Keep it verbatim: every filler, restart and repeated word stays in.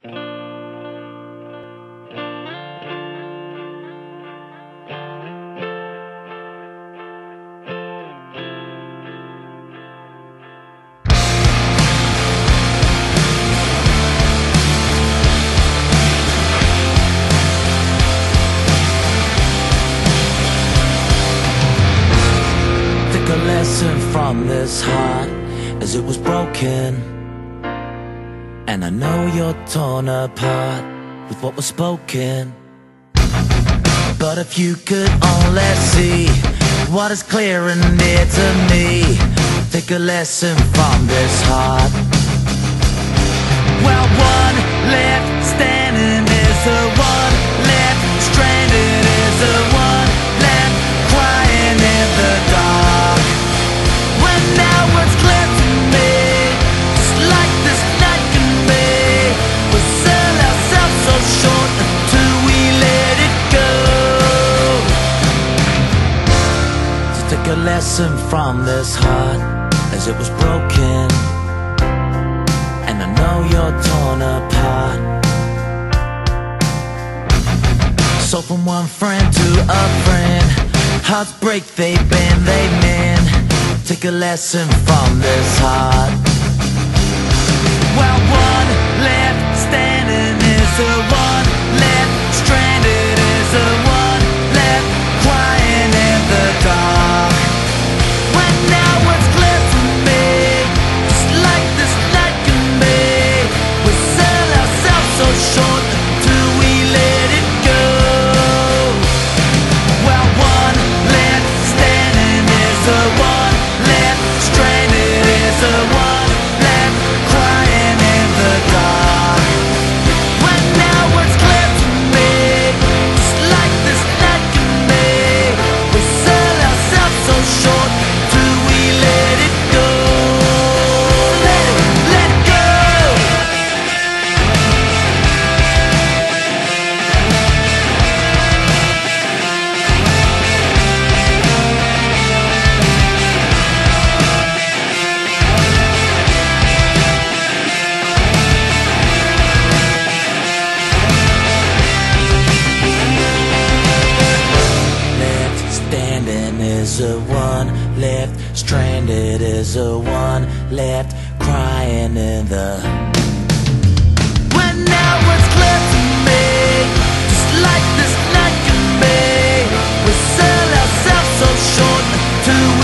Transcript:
A lesson from this heart as it was broken, and I know you're torn apart with what was spoken. But if you could only see what is clear and near to me, take a lesson from this heart. Well, one left standing is the one left stranded is the one left crying in the dark. When now it's clear to me, just like this night can be, we sell ourselves so short until we let it go. So take a lesson from this heart as it was broken, and I know you're torn apart. So from one friend to a friend, hearts break, they bend, they mend. Take a lesson from this heart. Well, one left standing is the one left stranded is the one left crying in the dark. When now it's clear to me, just like this night can be, we sell ourselves so short until we let it go. Well, one left standing is the one left stranded is the one left crying in the dark. When now it's clear to me, just like this night can be, we sell ourselves so short till we let it go. Let it, let it go. Is a one left stranded is a one left crying in the. When now it's clear to me, just like this night can be, we sell ourselves so short until